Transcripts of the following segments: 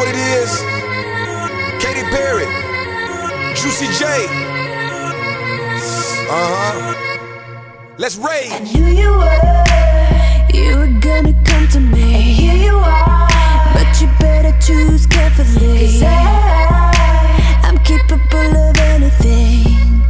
what it is? Katy Perry, Juicy J. Let's rage. I knew you were gonna come to me, and here you are. But you better choose carefully, 'cause I'm capable of anything,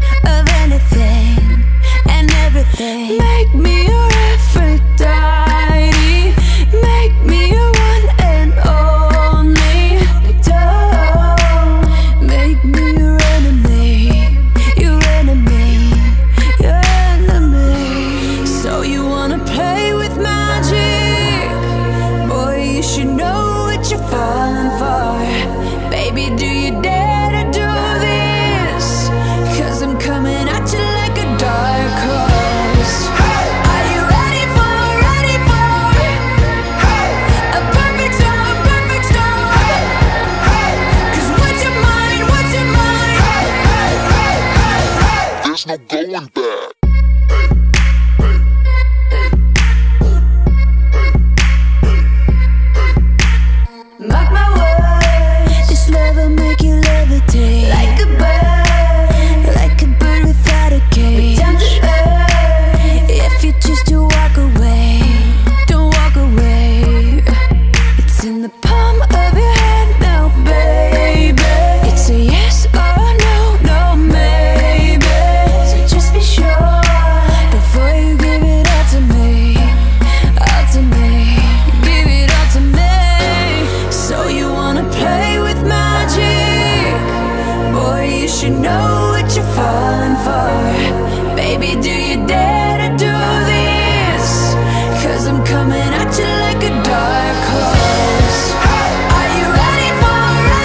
and everything. Make me your Aphrodite, make me your one and only. Don't make me your enemy, your enemy, your enemy. So you wanna play with magic? Boy, you should know what you're falling for. Baby, do you dare to do this? 'Cause I'm coming at you like a dark horse. Are you ready for a perfect storm, perfect storm? 'Cause what's your mind, what's your mind? There's no going back. Mark my words, this love will make you levitate like a bird without a cage. Down to earth, if you choose to walk away, don't walk away. It's in the palm of your hand now, baby. It's a yes or no, no maybe. So just be sure before you give it all to me, all to me. Give it all to me. So you wanna play with magic? Boy, you should know what you're falling for. Baby, do you dare to do this? 'Cause I'm coming at you like a dark horse. Are you ready for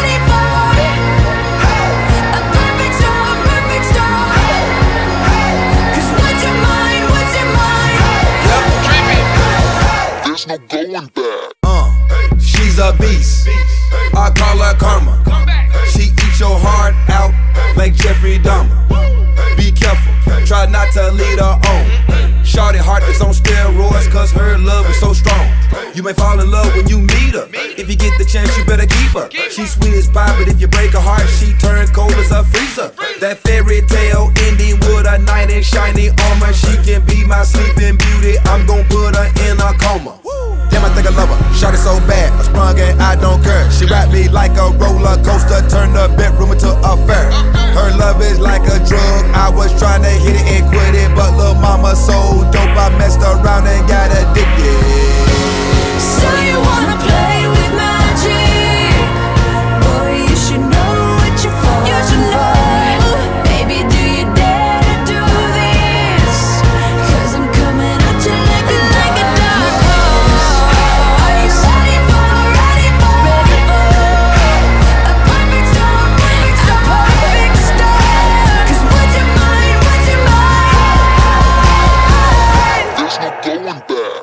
a perfect storm, perfect storm? 'Cause what's your mind, what's your mind? There's no going back. She's a beast. I call her karma. She eats your heart out like Jeffrey Dahmer. Be careful, try not to lead her on. Shorty heart is on steroids, 'cause her love is so strong. You may fall in love when you meet her. If you get the chance, you better keep her. She's sweet as pie, but if you break her heart, she turns cold as a freezer. That fairy tale ending with a knight in shiny armor. She can be my sleeping beauty. I'm gon' put her in a coma. Damn, I think I love her. Shot it so bad, I sprung and I don't care. She wrapped me like a roller coaster, turned the bedroom into a fair. Her love is like a drug. I was trying to hit it and quit it, but lil' mama so dope, I messed around and got addicted. So you wanna play with magic? Boy, you should know what you're falling for. Baby, do you dare to do this? 'Cause I'm coming at you like a dark horse. Are you ready for a perfect storm, perfect storm? 'Cause what's your mind, what's your mind? There's no going back.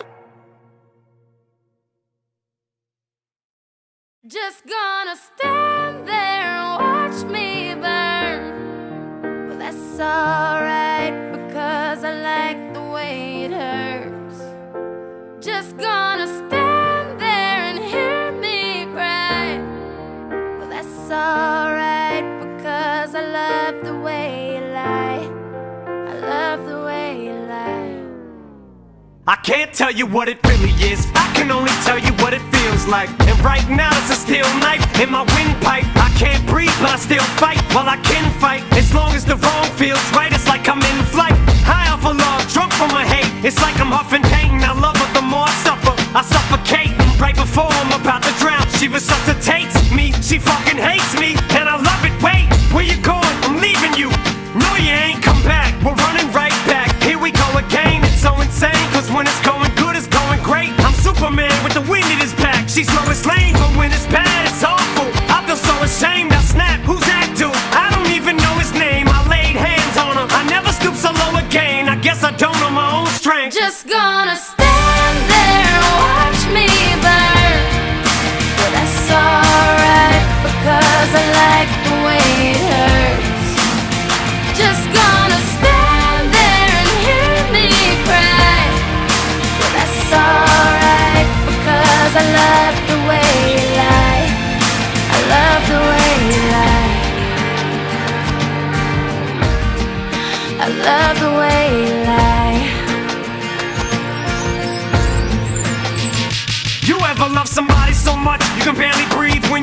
Just gonna stand there and watch me burn. Well, that's alright, because I like the way it hurts. Just gonna stand there and hear me cry. Well, that's alright, because I love the way you lie. I love the way you lie. I can't tell you what it really is, I can only tell you what it feels like. And right now it's a steel knife in my windpipe. I can't breathe but I still fight, while I can fight. As long as the wrong feels right, it's like I'm in flight. High off of love, drunk from my hate, it's like I'm huffing pain. I love her, the more I suffer, I suffocate. Right before I'm about to drown, she resuscitates me. She fucking hates me, and I love it. Wait, where you going? I'm leaving you. No, you ain't come back, we're running right back. Here we go again, it's so insane, 'cause when it's going good, it's going great. I'm Superman with the wind in his back. She's Lois Lane, but when it's bad, it's awful. I feel so ashamed, I snap, who's that dude? I don't even know his name, I laid hands on him. I never stoop so low again, I guess I don't know my own strength. Just gonna stand there and watch me burn. Well, that's alright, because I like the way it hurts. Just gonna stand there and hear me cry. Well, that's alright, because I love the way you lie. I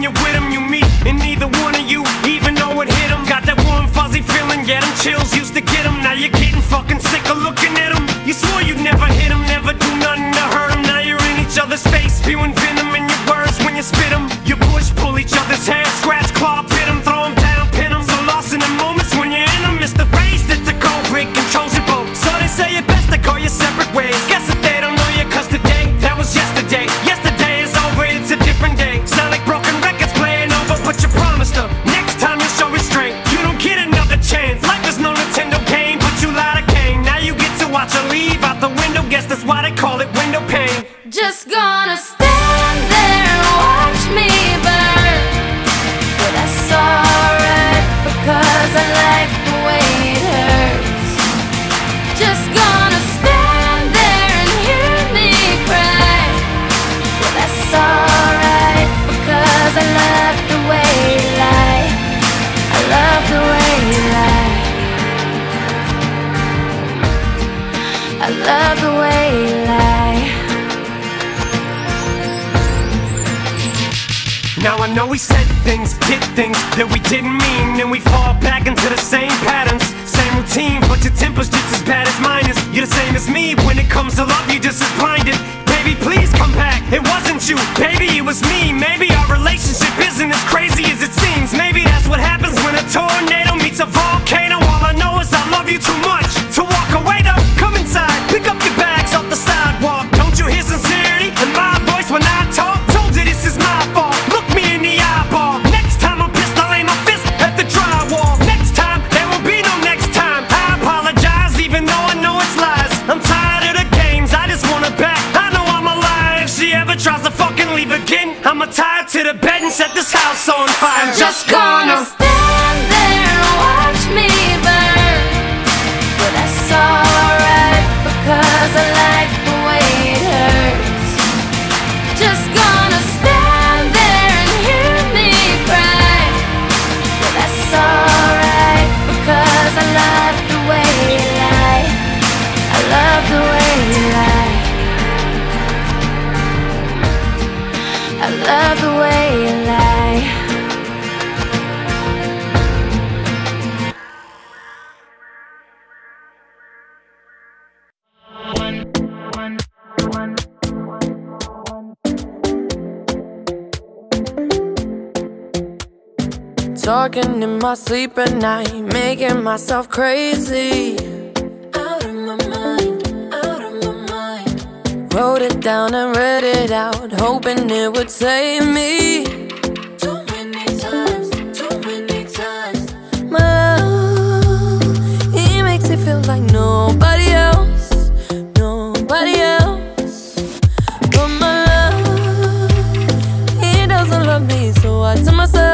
when you're with him, you meet, and neither one of you even know it hit him. Got that warm fuzzy feeling, yeah, them chills used to get him. Now you're getting fucking sick of looking at him. You swore you'd never hit him, never do nothing to hurt him. Now you're in each other's face, spewing venom in your words when you spit him. You push, pull each other's hair, scratch, claw, pit him, throw him down, pin him. So lost in the moments when you're in them, it's the race that's a cold break, controls your boat. So they say it best to go your separate ways. Guess that they don't know you, cause today, that was yesterday. Yesterday is over, it's a different day. Sound like broken records playing over, but you promised her next time you show restraint. You don't get another chance. Life is no Nintendo game, but you lied again. Now you get to watch her leave out the window. Guess that's why they call it window pane. Just gonna stand there and watch me burn, but that's alright because I like the way it hurts. Just gonna stand there and hear me cry, but that's alright because I love the way you lie. I love the way you lie. I love the way you lie. Now I know we said things, did things that we didn't mean, and we fall back into the same patterns, same routine, but your temper's just as bad as mine is. You're the same as me, when it comes to love you're just as blinded. Baby, please come back, it wasn't you, baby, it was me. Maybe our relationship isn't as crazy as it seems. Maybe that's what happens when a tornado meets a volcano. All I know is I love you too much to walk away though. Come inside, pick up your bags off the sidewalk. Don't you hear sincerity in my voice when I talk? Told you this is my fault. Look me in the eyeball. Next time I'm pissed, I'll aim my fist at the drywall. Next time, there will be no next time. I apologize even though I know it's lies. I'm tired of the games, I just want her back. I know I'm alive. If she ever tries to fucking leave again, I'ma tie her to the bed and set this house on fire. I'm just gonna stand there and watch me burn, but that's alright because I like the way it hurts. Just gonna stand there and hear me cry, but that's alright because I love the way you lie. I love the way you lie. I love the way you lie. Talking in my sleep at night, making myself crazy. Out of my mind, out of my mind. Wrote it down and read it out, hoping it would save me. Too many times, too many times. My love, he makes it feel like nobody else, nobody else. But my love, he doesn't love me, so I tell myself,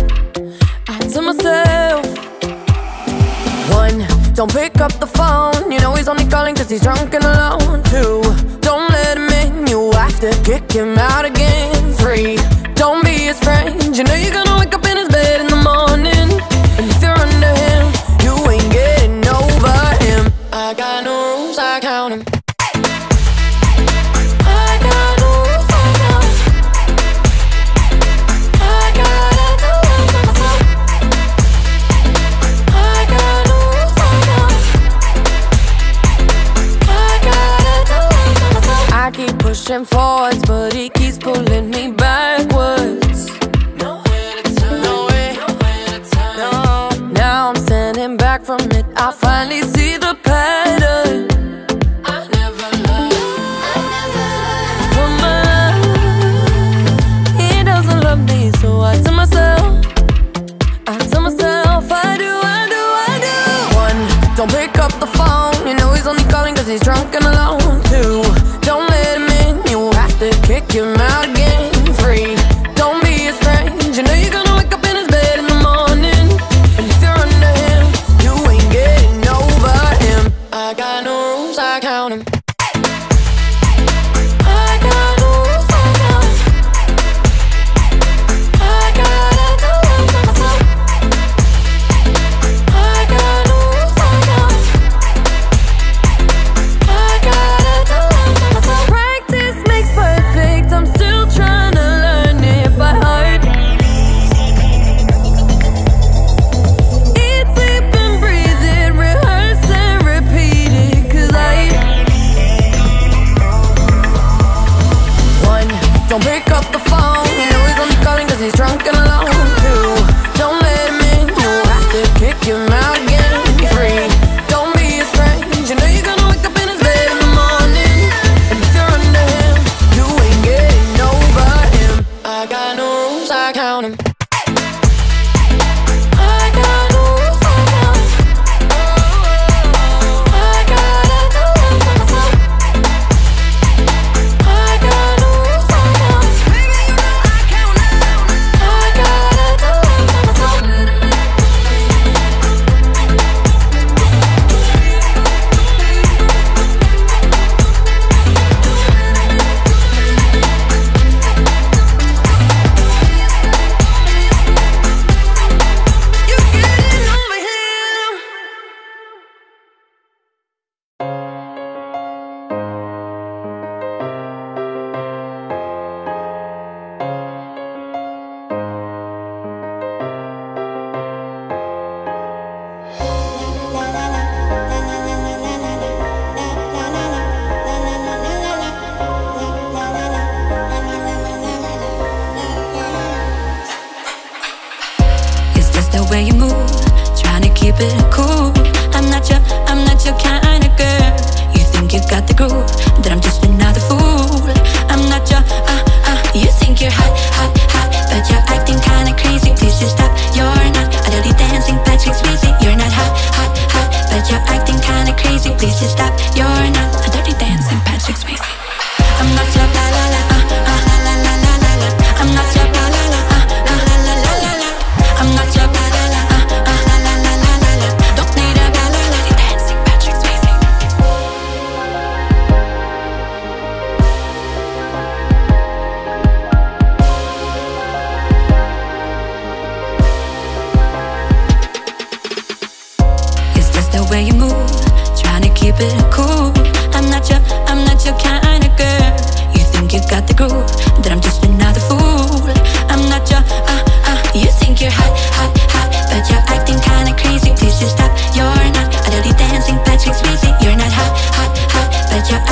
one, don't pick up the phone, you know he's only calling cause he's drunk and alone. Two, don't let him in, you have to kick him out again. Three, don't be his friend, you know you're gonna wake up in his bed in the morning. And if you're under him, you ain't getting over him. I got no rules, I count him. Pushing forwards, but he keeps pulling me backwards. Nowhere to turn, nowhere to turn. No. Now I'm standing back from it, I finally see the pattern. I never loved, but my love, he doesn't love me, so I tell myself, I do. One, don't pick up the phone, you know he's only calling cause he's drunk and alone. Two, don't let him in, you have to kick him out again. Three, don't be his friend, you know you're gonna wake up in his bed in the morning. And if you're under him, you ain't getting over him. I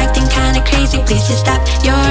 acting kinda crazy, please just stop. You're